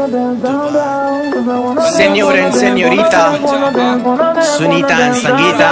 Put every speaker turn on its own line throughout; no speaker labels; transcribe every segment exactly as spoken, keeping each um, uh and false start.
Señor and señorita, Sunita and Sangeeta,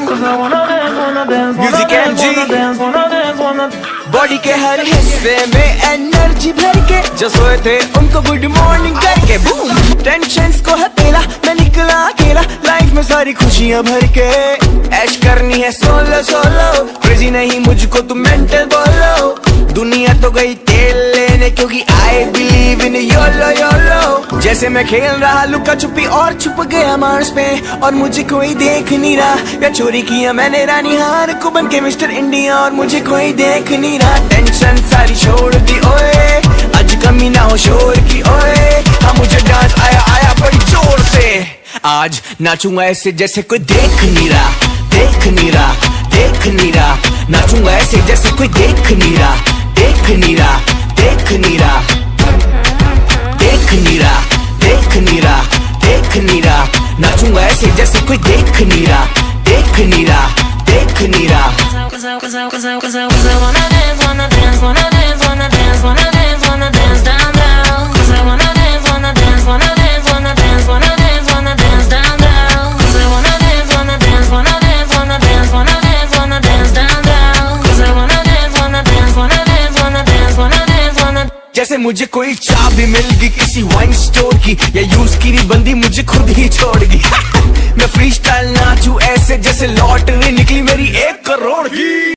Music M G, body के हर हिस्से में एनर्जी भर के जो सोए थे उनको गुड मॉर्निंग करके बूम। टेंशन्स को हथेला मैं निकला अकेला, लाइफ में सारी खुशियां भर के ऐश करनी है सोलो सोलो, क्रेजी नहीं मुझको तुम मेंटल बोलो। दुनिया तो गई तेल लेने क्योंकि I believe in YOLO YOLO. जैसे मैं खेल रहा लुका छुपी और छुप गया मार्स पे, और मुझे कोई देख नहीं रहा, या चोरी किया मैंने रानी हार को बन के मिस्टर इंडिया, और मुझे कोई देख नहीं रहा। टेंशन सारी छोड़ दी ओए, आज कमी ना हो शोर की ओए। हाँ मुझे डांस आया आया बड़ी जोर से, आज नाचूंगा ऐसे जैसे कोई देख नहीं रहा, देख नहीं रहा, देख नहीं रहा। नाचूंगा ऐसे जैसे कोई देख नहीं रहा, देख नहीं रहा, देख नहीं रहा, देख नहीं रहा, देख नहीं रहा, देख नहीं रहा। नाचूंगा ऐसे जैसे कोई देख नहीं रहा, देख नहीं रहा, देख नहीं रहा। जैसे मुझे कोई चाबी मिल गई किसी वाइन स्टोर की, या यूज की बंदी मुझे खुद ही छोड़गी। मैं फ्री स्टाइल नाचूं ऐसे जैसे लॉटरी निकली मेरी एक करोड़ की।